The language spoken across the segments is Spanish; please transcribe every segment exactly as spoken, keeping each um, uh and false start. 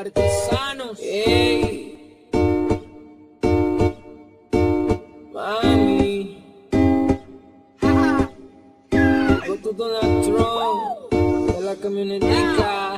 artesanos. Ey, mami, go to Donald Trump de la camionetica.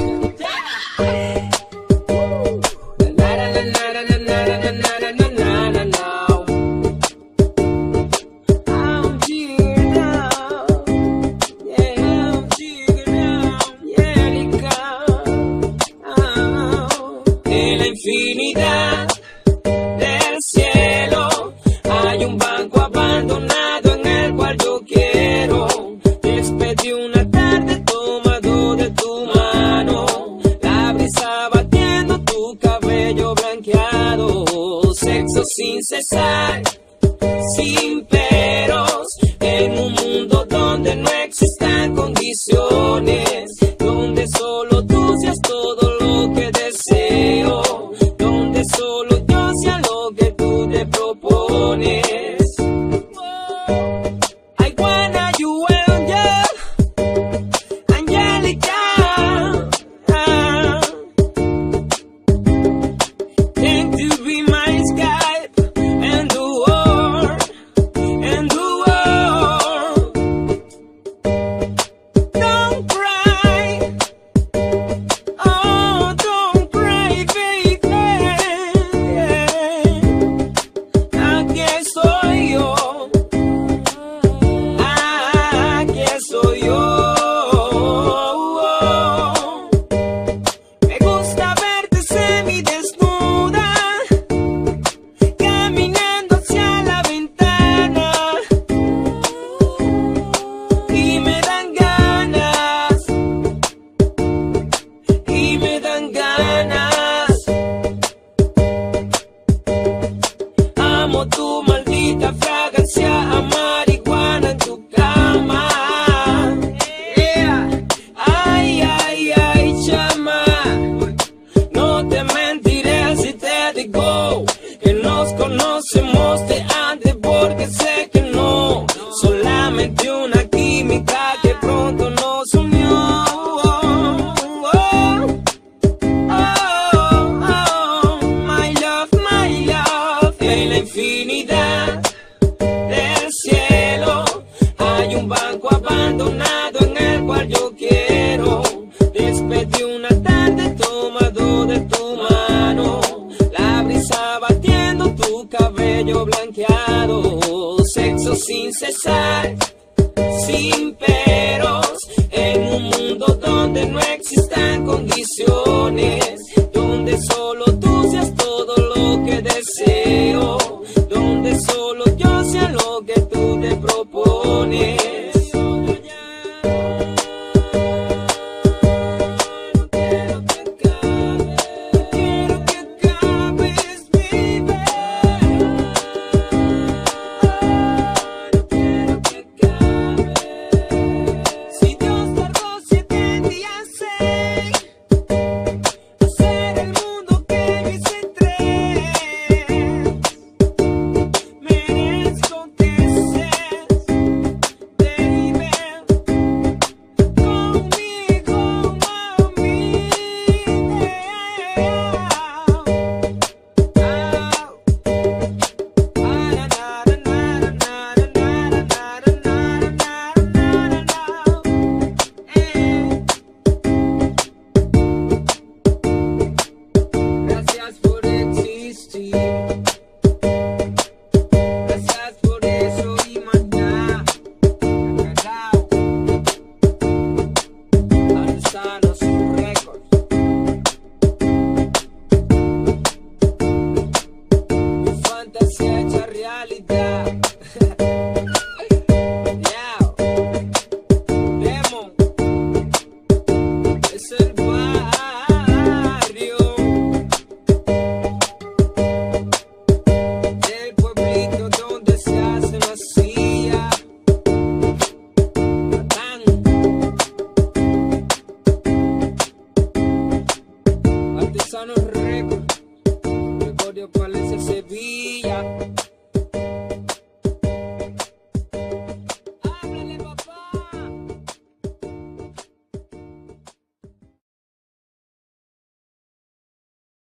Infinidad del cielo hay un banco abandonado en el cual yo quiero despedir una tarde tomado de tu mano, la brisa batiendo tu cabello blanqueado, sexo sin cesar, sin peros, en un mundo donde no existan condiciones, donde solo tú seas todo lo que deseo, solo yo sea lo que tú te propones. I wanna you angel, Angelica. Can you be my Skype and the world, and the world? Don't cry, oh don't cry, baby. Amo tu maldita fragancia a marihuana en tu cama. Yeah. Ay, ay, ay, chama, no te mentiré si te digo que nos conocemos de antes, porque sé que no, solamente una química que pronto nos unió. Infinidad del cielo hay un banco abandonado en el cual yo quiero despedir una tarde tomado de tu mano, la brisa batiendo tu cabello blanqueado, sexo sin cesar, sin peros, en un mundo donde no